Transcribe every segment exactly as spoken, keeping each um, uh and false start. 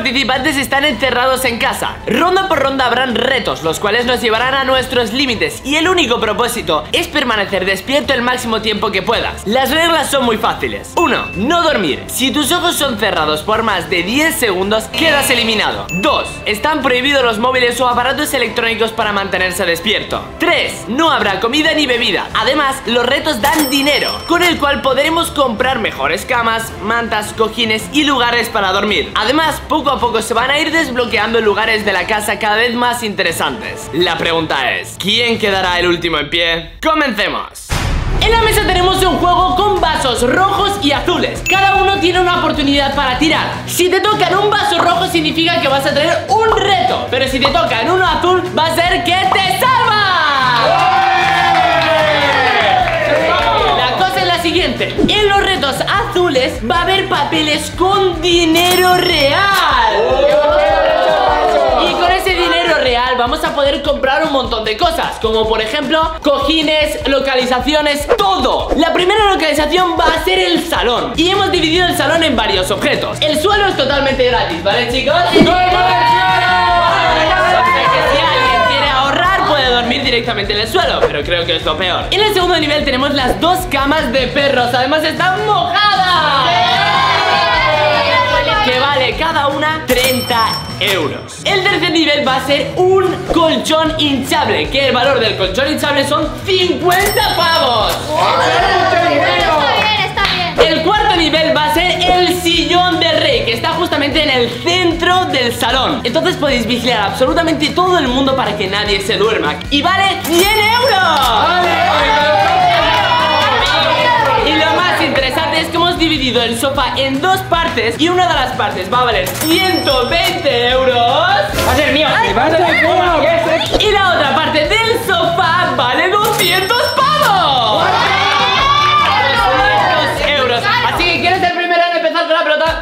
participantes están encerrados en casa. Ronda por ronda habrán retos, los cuales nos llevarán a nuestros límites, y el único propósito es permanecer despierto el máximo tiempo que puedas. Las reglas son muy fáciles. uno. No dormir. Si tus ojos son cerrados por más de diez segundos, quedas eliminado. dos. Están prohibidos los móviles o aparatos electrónicos para mantenerse despierto. tres. No habrá comida ni bebida. Además, los retos dan dinero, con el cual podremos comprar mejores camas, mantas, cojines y lugares para dormir. Además, poco a poco se van a ir desbloqueando lugares de la casa cada vez más interesantes. La pregunta es, ¿quién quedará el último en pie? ¡Comencemos! En la mesa tenemos un juego con vasos rojos y azules. Cada uno tiene una oportunidad para tirar. Si te toca en un vaso rojo significa que vas a tener un reto, pero si te toca en uno azul va a ser que te salva. La cosa es la siguiente: en los retos azules va a haber papeles con dinero real. Y con ese dinero real vamos a poder comprar un montón de cosas, como por ejemplo cojines, localizaciones, todo. La primera localización va a ser el salón, y hemos dividido el salón en varios objetos. El suelo es totalmente gratis, ¿vale, chicos? ¡No hay que si alguien quiere ahorrar puede dormir directamente en el suelo, pero creo que es lo peor. En el segundo nivel tenemos las dos camas de perros, además están mojadas, que vale cada una treinta euros. El tercer nivel va a ser un colchón hinchable, que el valor del colchón hinchable son cincuenta pavos. Está bien, está bien. El cuarto nivel va a ser el sillón del rey, que está justamente en el centro del salón. Entonces podéis vigilar absolutamente todo el mundo para que nadie se duerma, y vale cien euros. Y lo más interesante es que hemos dividido el sofá en dos partes, y una de las partes va a valer ciento veinte euros. Va a ser mío. Y la otra parte del sofá vale doscientos pavos. doscientos euros. Así que ¿quieres ser el primero en empezar con la pelota?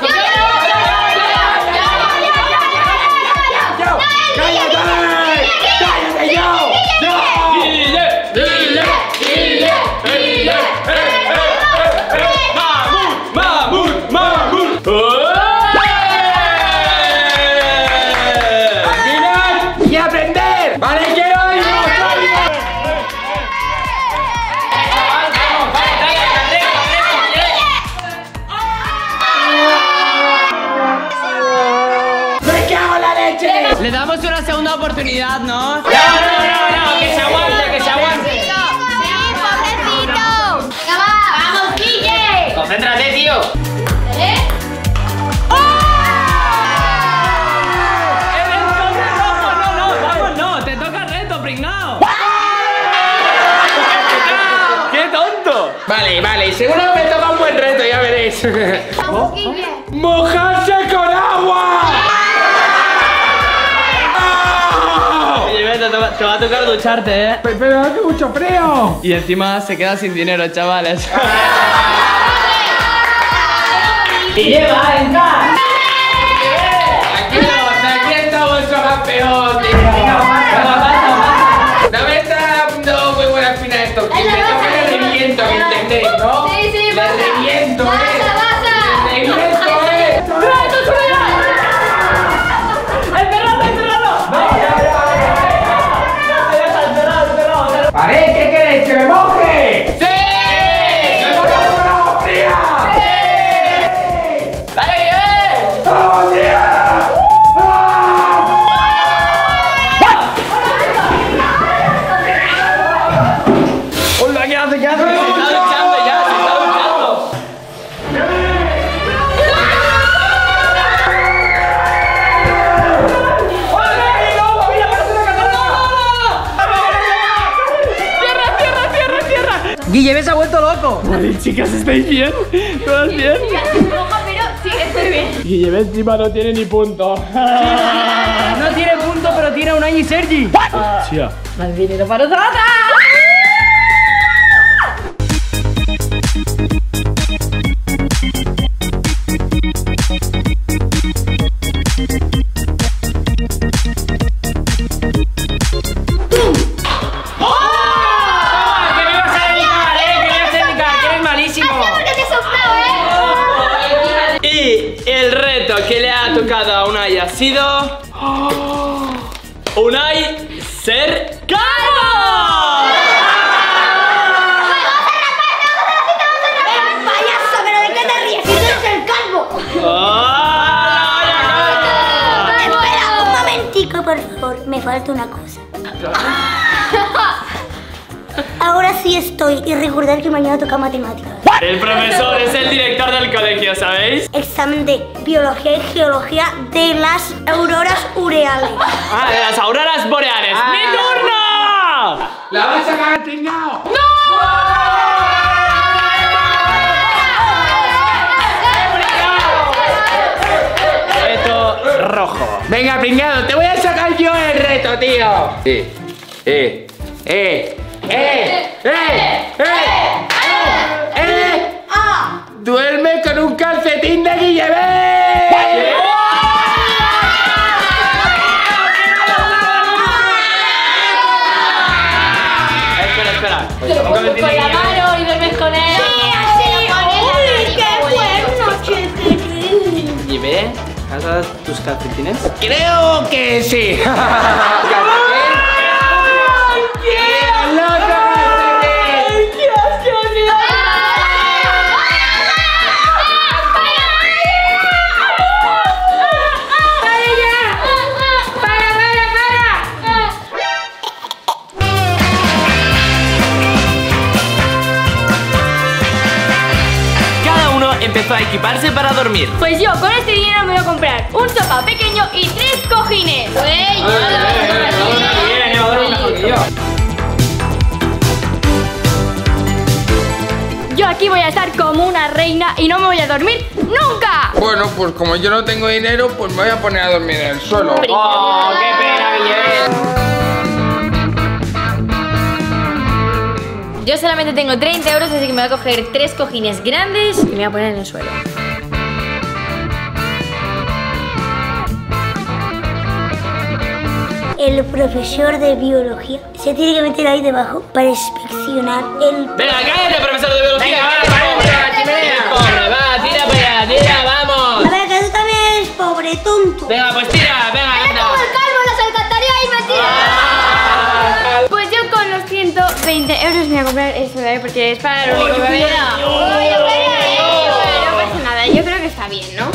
Le damos una segunda oportunidad, ¿no? No, no, no, no, que se aguante, que se aguante. Sí, pobrecito. Venga, va. Vamos, Guille. Concéntrate, tío. ¿Eh? No, no, vamos, no, te toca el reto, pringao. ¡Qué tonto! Vale, vale, seguro me toca un buen reto, ya veréis. Vamos, Guille. ¡Mojarse con agua! Te va, te va a tocar ducharte, eh. Pero, pero hace mucho frío. Y encima se queda sin dinero, chavales. Y lleva, entra. Aquí está vuestro campeón. No me está dando muy buena espina esto. Que me toca el reviento, que entendéis, ¿no? Sí, sí, le reviento, basta, eh. basta. Le reviento, eh. ¡Reto, ¡enterrado, enterrado! ¿Vale? ¿Qué queréis? ¿Que me moje? ¡Sí! ¡Me mojo con agua fría! ¡Sí! ¡Dale, eh! ¡Agua fría! ¡Hola! ¿Qué hace? ¿Qué hace? Se está duchando ya, se está duchando. Guille, se ha vuelto loco. Vale, chicas, ¿estáis bien? ¿Todas bien? Moja, pero sí que estoy bien. Guille encima no tiene ni punto. No tiene punto, pero tiene un año y Sergi. Tía. Más dinero para nosotros. Y el reto que le ha ha tocado a Unai ha sido... ¡Oh! Unai ser calvo. ¡Payaso! ¿Pero de qué te ríes? ¡Si tú eres el calvo! Espera, un momentico, por favor. Me falta una cosa. Ahora sí estoy. Y recordad que mañana toca matemáticas. El profesor es el director del colegio, ¿sabéis? Examen de biología y geología de las auroras boreales. Ah, de las auroras boreales. Ah. ¡Mi turno! ¡La vas a cagar, pringao! Reto rojo. Venga, pringado, te voy a sacar yo el reto, tío. Eh, eh, eh, eh, eh, eh, eh. Duerme con un calcetín de Guillebé. Espera, espera. Con la mano y duermes con él. ¡Uy, qué bueno, chiquitín! ¿Y ve? ¿Casas tus calcetines? Creo que sí. Empezó a equiparse para dormir. Pues yo con este dinero me voy a comprar un sofá pequeño y tres cojines. ¡Ey! Yo aquí voy a estar como una reina y no me voy a dormir nunca. Bueno, pues como yo no tengo dinero, pues me voy a poner a dormir en el suelo. ¡Oh, qué pena, Guillebé! Yo solamente tengo treinta euros, así que me voy a coger tres cojines grandes y me voy a poner en el suelo. El profesor de biología se tiene que meter ahí debajo para inspeccionar el... ¡Venga, cállate, profesor de biología! Venga, va, vamos, a la chimenea. ¡Pobre, va, tira para allá, tira, vamos! A ver, que tú también eres pobre, tonto. Venga, pues tira, venga, anda. ¡Como el calvo en las alcantarillas y me tira! Pues yo con los ciento veinte euros me voy a comprar esto de ahí porque es para lo único que me da. No pasa nada, yo creo que está bien, ¿no?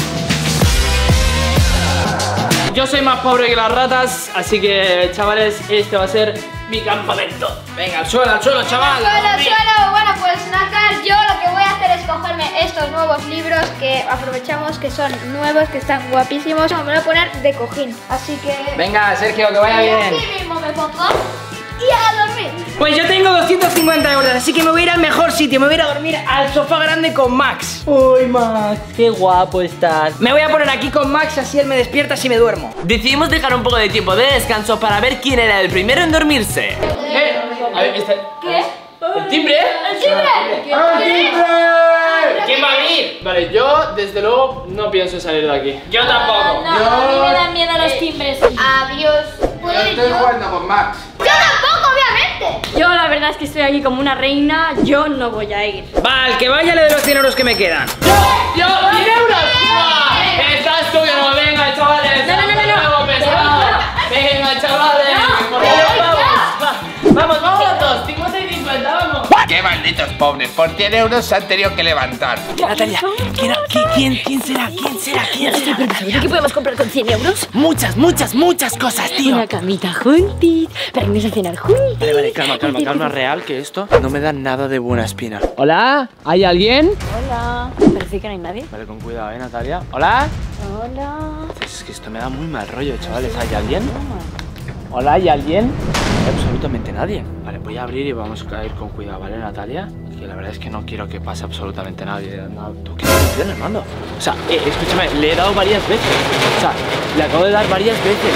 Yo soy más pobre que las ratas, así que, chavales, este va a ser mi campamento. Venga, al suelo, al suelo, chaval. Suelo, suelo. Bueno, pues Nacar, yo lo que voy a hacer es cogerme estos nuevos libros que aprovechamos que son nuevos, que están guapísimos. Me voy a poner de cojín, así que... Venga, Sergio, que vaya y bien. así mismo me pongo y a dormir. Pues yo tengo doscientos cincuenta euros, así que me voy a ir al mejor sitio. Me voy a ir a dormir al sofá grande con Max. Uy, Max, qué guapo estás. Me voy a poner aquí con Max, así él me despierta si me duermo. Decidimos dejar un poco de tiempo de descanso para ver quién era el primero en dormirse. ¿Eh? A ver, este- ¿Qué? ¿El timbre? ¿El timbre? ¡Ah, timbre! ¿Quién va a abrir? Vale, yo desde luego no pienso salir de aquí. Yo tampoco. No, a mí me dan miedo los timbres. Adiós. ¿Puedo ir Estoy yo? jugando con Max. Yo tampoco, obviamente. Yo la verdad es que estoy aquí como una reina. Yo no voy a ir. Va, al que vaya le de los cien euros que me quedan. ¡Yo! ¡Yo! ¡cien euros! ¡Buah! ¡Estás tú! No, venga, chavales. No, no, no, no, no. Juego pesado. Venga, chavales. No, Por favor, venga. vamos. Va. Vamos, vamos los dos. cincuenta y cincuenta, vamos. ¡Qué malditos pobres! Por cien euros se han tenido que levantar. Natalia, ¿quién, quién, quién será? ¿Quién será? ¿Quién será? ¿Qué podemos comprar con cien euros? Muchas, muchas, muchas cosas, tío. Una camita juntis, para irnos a cenar juntis. Vale, vale, calma, calma, calma, real, que esto no me da nada de buena espina. ¿Hola? ¿Hay alguien? Hola. Parece que no hay nadie. Vale, con cuidado, ¿eh, Natalia? ¿Hola? Hola. Es que esto me da muy mal rollo, chavales. ¿Hay alguien? ¿Hola? ¿Hay alguien? No hay absolutamente nadie. Vale, voy a abrir y vamos a ir con cuidado, ¿vale, Natalia? Que la verdad es que no quiero que pase absolutamente nadie. No, ¿tú qué funciones, mando? O sea, eh, escúchame, le he dado varias veces. O sea, le acabo de dar varias veces.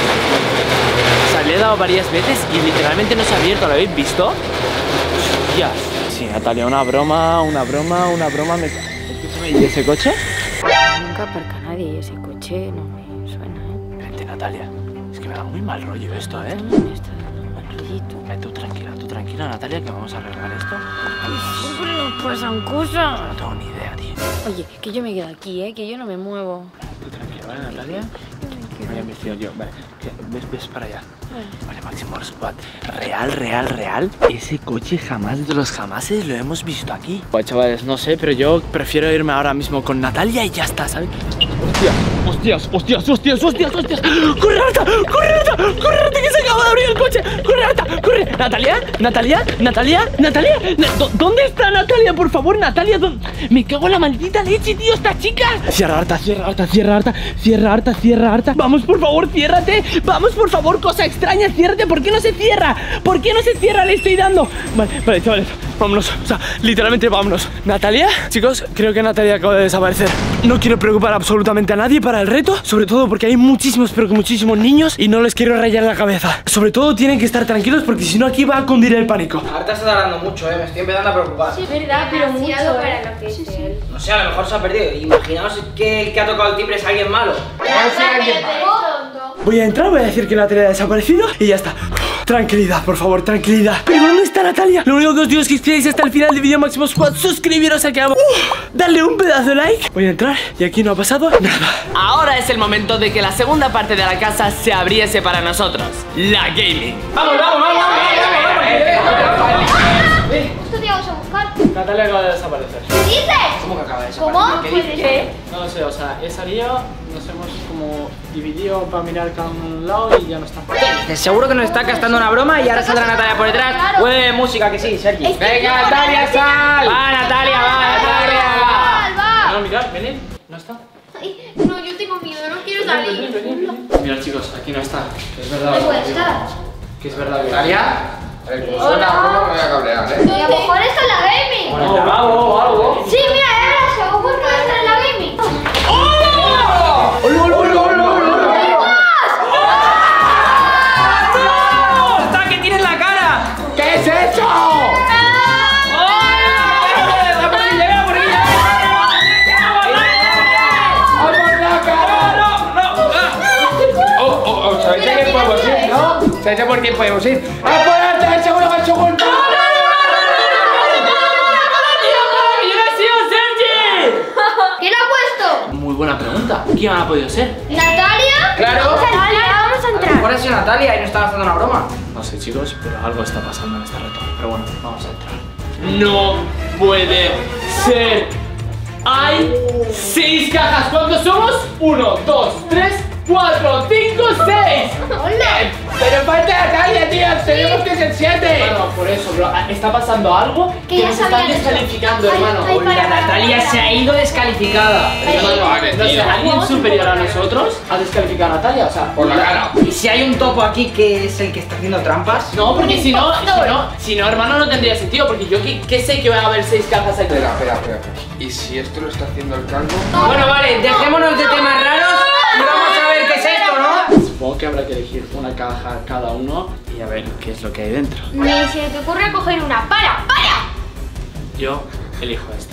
O sea, le he dado varias veces y literalmente no se ha abierto. ¿Lo habéis visto? Hostias. Sí, Natalia, una broma, una broma, una broma. Me... Escúchame, ¿y ese coche? Nunca aparca nadie y ese coche no me suena, ¿eh? Vente, Natalia. Es que me da muy mal rollo esto, ¿eh? Me está dando mal rollito. Eh, tú tranquila, tú tranquila, Natalia, que vamos a arreglar esto. Siempre nos pasan cosas. No tengo ni idea, tío. Oye, que yo me quedo aquí, ¿eh? Que yo no me muevo. Tú tranquila, ¿vale, Natalia? Voy a investigar yo, vale. Ves, ves para allá. Vale, Máximo Squad. Real, real, real. Ese coche jamás de los jamases lo hemos visto aquí. Pues chavales, no sé, pero yo prefiero irme ahora mismo con Natalia y ya está, ¿sabes? Hostias, hostias, hostias, hostias, hostias. ¡Corre, Arta! ¡Corre, Arta! ¡Corre, Arta, que se acaba de abrir el coche! ¡Corre, Arta! ¡Corre! ¿Natalia? ¿Natalia? ¿Natalia? ¿Natalia? ¿Dónde está Natalia? Por favor, Natalia. Me cago en la maldita leche, tío, esta chica. Cierra, Arta, cierra, Arta, cierra, Arta. Cierra, Arta, cierra, Arta. Vamos, por favor, ciérrate. Vamos, por favor, cosa extraña, ciérrate. ¿Por qué no se cierra? ¿Por qué no se cierra? Le estoy dando. Vale, vale, chavales, vámonos. O sea, literalmente vámonos. ¿Natalia? Chicos, creo que Natalia acaba de desaparecer. No quiero preocupar absolutamente a nadie para el reto, sobre todo porque hay muchísimos, pero que muchísimos niños y no les quiero rayar la cabeza. Sobre todo tienen que estar tranquilos porque si no aquí va a cundir el pánico. Arta está tardando mucho, eh, me estoy empezando a preocupar. Sí, es verdad, pero mucho para lo que es él. No sé, a lo mejor se ha perdido. Imaginaos que el que ha tocado el timbre es alguien malo. Voy a entrar, voy a decir que Natalia ha desaparecido y ya está. Tranquilidad, por favor, tranquilidad. ¿Pero dónde está Natalia? Lo único que os digo es que si hasta el final del vídeo Máximo Squad, suscribiros al canal, uh, darle un pedazo de like. Voy a entrar y aquí no ha pasado nada. Ahora es el momento de que la segunda parte de la casa se abriese para nosotros, la gaming. ¡Vamos, vamos, vamos! Esto te vamos a buscar. Natalia acaba de desaparecer. ¿Qué dices? ¿Cómo que acaba de ¿Cómo? desaparecer? Puede ser. No lo sé, o sea, he salido, nos hemos como dividido para mirar cada uno un lado y ya no está. Seguro que nos está gastando una broma y ahora saldrá Natalia por detrás. Claro. Huele música, que sí, Sergi. Es que ¡Venga, no, Natalia, no, sal! ¡Va, Natalia, va, Natalia! Val, va. No, mirad, venid, no está. Ay, no, yo tengo miedo, no quiero salir. Mirad chicos, aquí no está, que es verdad. No puede estar. Que es verdad que... ¿Natalia? A ver, como suena la broma me voy a cabrear, ¿eh? Y a lo mejor está en la gaming. No, algo, algo. Sí, mira, es verdad, seguro puede estar en la gaming. ¡Hola, hola, hola, hola, hola! ¡No! ¡Está que tiene en la cara! ¿Qué es eso? ¿Sabéis de qué podemos ir, no? ¿Sabéis de por qué podemos ir? ¡Apúrate! ¡Seguro que ha hecho culpa! ¿Quién lo ha puesto? Muy buena pregunta. ¿Quién ha podido ser? ¿Natalia? Claro. Vamos a entrar, vamos a A lo entrar. mejor ha sido Natalia y no estaba haciendo una broma. No sé chicos, pero algo está pasando en este reto. Pero bueno, vamos a entrar. No puede ser. Hay seis cajas. ¿Cuántos somos? Uno, dos, tres, cuatro, cinco, seis. Hola. ¡Pero falta Natalia, tío! ¡Tenemos que ser siete! Bueno, por eso, bro. Está pasando algo Que que ya nos se están habían hecho. descalificando, Ay, hermano. ay, para, para, Natalia para, se ha ido descalificada. Hermano, Vale, no sé, tío. alguien superior a nosotros ha descalificado a Natalia, o sea. Por la cara. ¿Y si hay un topo aquí que es el que está haciendo trampas? No, porque si no, si no, si no, hermano, no tendría sentido. Porque yo que, que sé que va a haber seis cajas aquí. Espera, espera, espera. ¿Y si esto lo está haciendo el calvo? Bueno, vale, dejémonos de temas raros y vamos a ver qué es esto, ¿no? Supongo que habrá que elegir una caja cada uno y a ver qué es lo que hay dentro. Ni se te ocurre coger una. ¡Para! ¡Para! Yo elijo esta.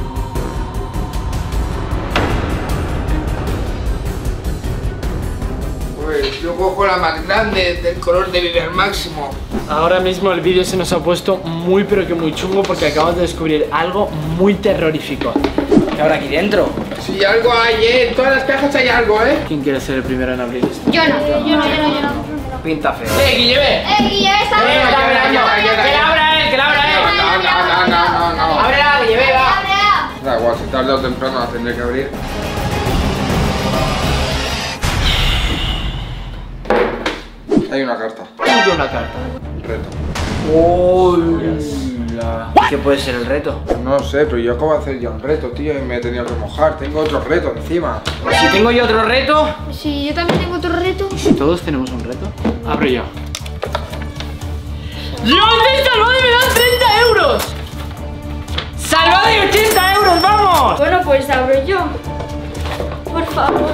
Pues yo cojo la más grande, del color de Vive al Máximo. Ahora mismo el vídeo se nos ha puesto muy pero que muy chungo porque acabamos de descubrir algo muy terrorífico. ¿Qué habrá aquí dentro? Si algo hay, ¿eh? En todas las cajas hay algo, ¿eh? ¿Quién quiere ser el primero en abrir esto? Yo no, yo no, yo no, yo no. Pinta feo. ¡Eh, Guille, ve! ¡Eh, Guille, está Eh, bien! dame, dame, dame, ¡Que dame. la abra él, que la abra él! No, no, no, no, no, no. ¡Ábrela, que lleve, va! Da igual, si tarde o temprano la tendré que abrir. Hay una carta. ¿Cómo que una carta? Reto. ¿Qué puede ser el reto? No sé, pero yo acabo de hacer ya un reto, tío, y me he tenido que mojar. Tengo otro reto encima. Si tengo yo otro reto, Sí, yo también tengo otro reto. Si todos tenemos un reto, abro yo. ¡Dios de Salvador me dan treinta euros! ¡salvado de ochenta euros, vamos! Bueno, pues abro yo. Por favor.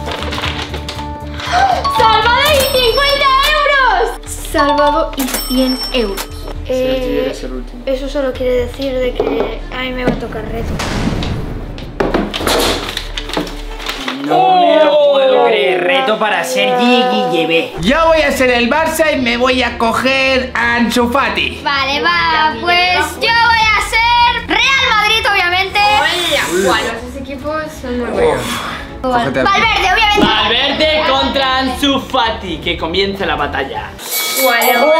¡Salvado y cincuenta euros! Salvado y cien euros. Sergi, eres el último. Eso solo quiere decir de que a mí me va a tocar reto. No me lo puedo creer. Reto para Sergi Guilleve. Yo voy a ser el Barça y me voy a coger a Ansu Fati. Vale, va, pues yo voy a ser Real Madrid, obviamente. Bueno, esos equipos son muy buenos. Cógete. Valverde, obviamente. Valverde contra Ansu Fati. Que comience la batalla. Bueno.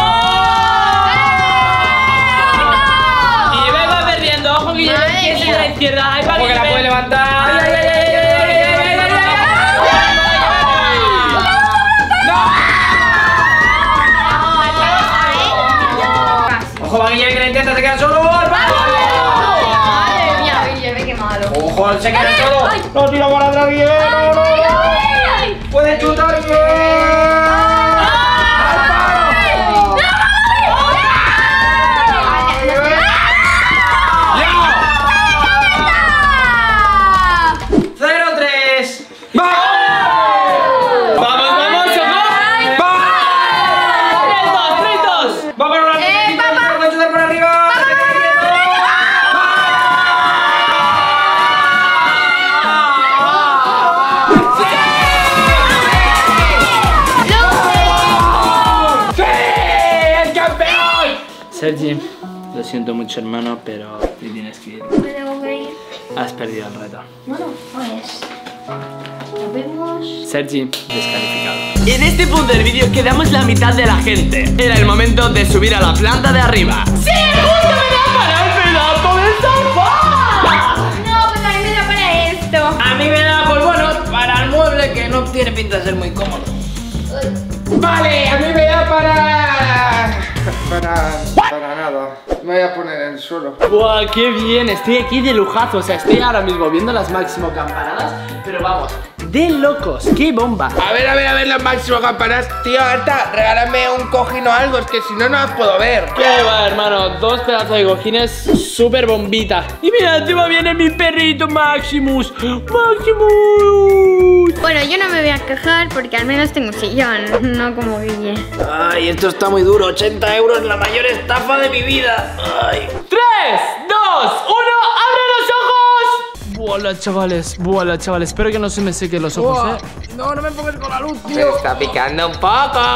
Y va perdiendo. Ojo que yo Madre que es mía. a la izquierda. Ahí va Ojo que la puede levantar. Ay, ay, ay, ay, ay, ay, ay, ay, ay, Ojo, va Guille que la intenta, se queda solo. ¡Vamos! Madre mía, Guille, qué malo. Ojo, se queda solo. No tira por atrás, Guille. No, no, no. Puede chutar, Guille. cero tres. Vamos, vamos, ojo. tres dos, tres dos. Vamos, Ronaldo. Eh, papá. Puede chutar por arriba. ¡Sí! ¡El campeón! Sergi, lo siento mucho, hermano, pero te tienes que ir. Me tengo que ir. Has perdido el reto. Bueno, pues. Nos vemos. Sergi, descalificado. En este punto del vídeo quedamos la mitad de la gente. Era el momento de subir a la planta de arriba. ¡Sí! ¡Justo me da para el pedazo del sofá! No, pues a mí me da para esto. A mí me da, pues bueno, para el mueble que no tiene pinta de ser muy cómodo. Vale, a mí me da para... Para... Para nada. Me voy a poner en el suelo. ¡Buah, qué bien! Estoy aquí de lujazo. O sea, estoy ahora mismo viendo las máximo campanadas. Pero vamos, de locos. ¡Qué bomba! A ver, a ver, a ver las máximas campanas. Tío, Arta, regálame un cojín o algo. Es que si no, no las puedo ver. ¿Qué va, hermano? Dos pedazos de cojines súper bombita. Y mira, encima viene mi perrito Maximus. ¡Maximus! Bueno, yo no me voy a quejar porque al menos tengo sillón, no como Guille. Ay, esto está muy duro. ochenta euros, la mayor estafa de mi vida. Ay. tres, dos, uno, ¡abre los ojos! Buala, chavales, buala, chavales. Espero que no se me sequen los ojos, eh. No, no me pongas con la luz, Me tío. está picando un poco.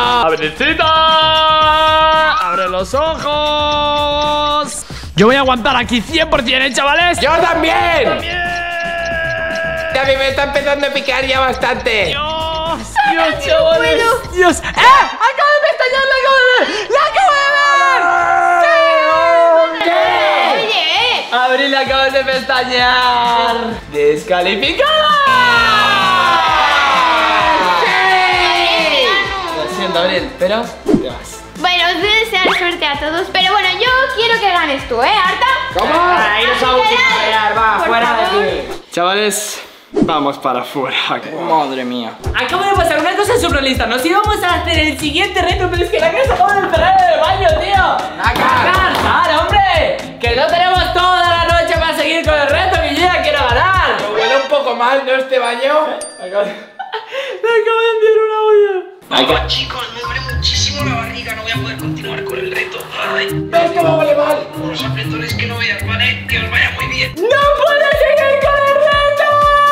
¡Abrecita! ¡Abre los ojos! Yo voy a aguantar aquí cien por cien, ¿eh, chavales? ¡Yo también! A mí me está empezando a picar ya bastante. Dios, Dios, chavales. Dios. ¡Eh! ¡Acabo de pestañear! ¡La acabo de ver! ¡La acabo de ver! ¡Sí! Oye, Abril, acabas de pestañear. ¡Descalificada! Lo siento, Abril, pero te vas. bueno, os voy a desear suerte a todos, pero bueno, yo quiero que ganes tú, ¿eh, Arta? ¿Cómo? Ahí nos vamos a pelear, va, Por fuera favor. de aquí. Chavales, vamos para afuera. Madre mía. Acabo de pasar una cosa surrealista. Nos íbamos a hacer el siguiente reto, pero es que la casa acaba de cerrar en el baño, tío. ¡Nacar! ¡Claro, hombre! Que no tenemos toda la noche para seguir con el reto, que yo ya quiero ganar. Me huele un poco mal, ¿no? Este baño. Acabo de... Me acabo de enviar un audio. Hola chicos, me duele muchísimo la barriga, no voy a poder continuar con el reto. Ay, ¿Ves que me huele mal? los apretones que no veas, ¿vale? Que os vaya muy bien. ¡No puedo seguir con el reto!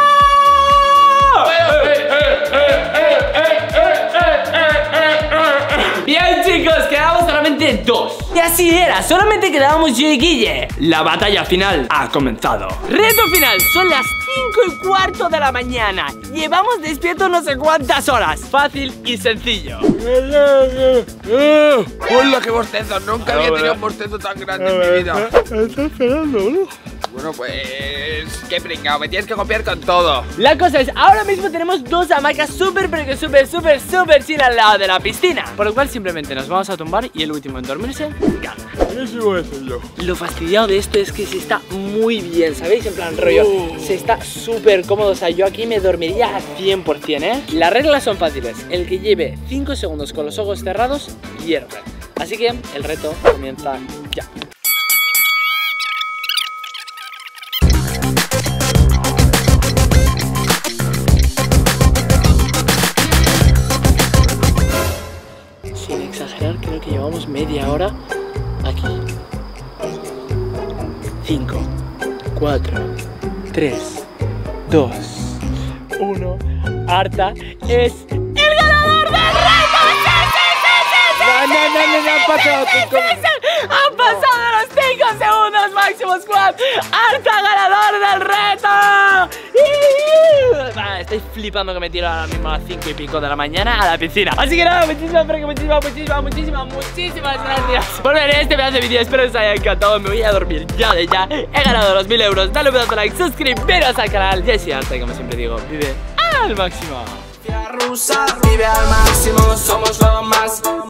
Bien, chicos, quedamos solamente dos. Y así era, solamente quedábamos yo y Guille. La batalla final ha comenzado. Reto final, son las cinco y cuarto de la mañana. Llevamos despiertos no sé cuántas horas. Fácil y sencillo. Hola, qué bostezo. Nunca había tenido un bostezo tan grande en mi vida. Estás esperando, boludo. Bueno, pues... Qué pringao, me tienes que copiar con todo. La cosa es, ahora mismo tenemos dos hamacas súper, pero que súper, súper, súper chill al lado de la piscina. Por lo cual simplemente nos vamos a tumbar y el último en dormirse gana. Eso voy a hacer yo. Lo fastidiado de esto es que se está muy bien, ¿sabéis? En plan rollo, se está súper cómodo. O sea, yo aquí me dormiría a cien por cien, ¿eh? Las reglas son fáciles. El que lleve cinco segundos con los ojos cerrados, pierde. Así que el reto comienza ya. Sin exagerar, creo que llevamos media hora aquí. cinco, cuatro, tres, dos, uno. Arta es el ganador del reto. ¡Sí, sí, sí, sí, sí! No, no, no, no, no, han pasado cinco minutos. Han pasado los cinco segundos máximos. Squad. Arta ganador del reto. flipando que me tiro ahora mismo a las cinco y pico de la mañana a la piscina. Así que nada, muchísimas, pero que muchísimas, muchísimas, muchísimas, muchísimas gracias por ver este pedazo de vídeo. Espero que os haya encantado. Me voy a dormir ya de ya. He ganado los mil euros. Dale un pedazo de like, suscribiros al canal. Y así arte, como siempre digo, vive al máximo. Rusa, vive al máximo, somos lo más.